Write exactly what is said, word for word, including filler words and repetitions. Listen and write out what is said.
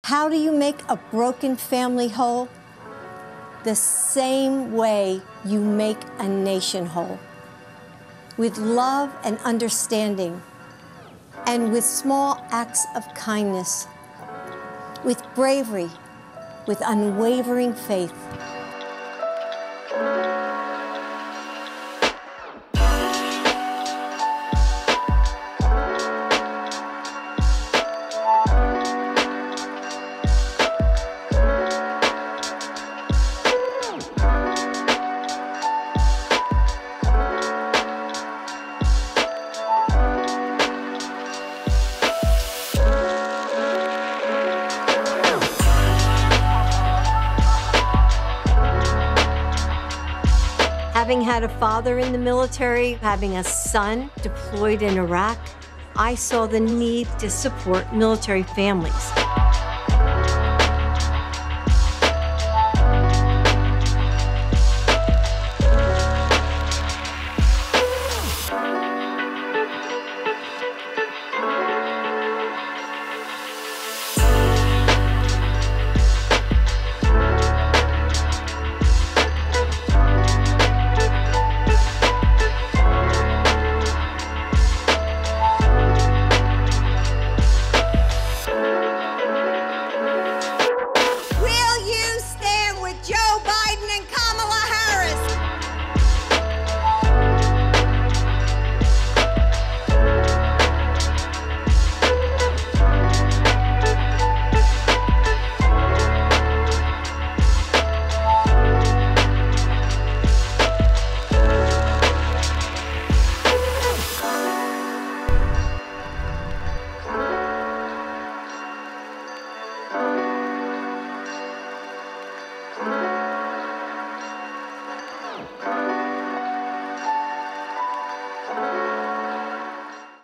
How do you make a broken family whole? The same way you make a nation whole. With love and understanding, and with small acts of kindness, with bravery, with unwavering faith. Having had a father in the military, having a son deployed in Iraq, I saw the need to support military families.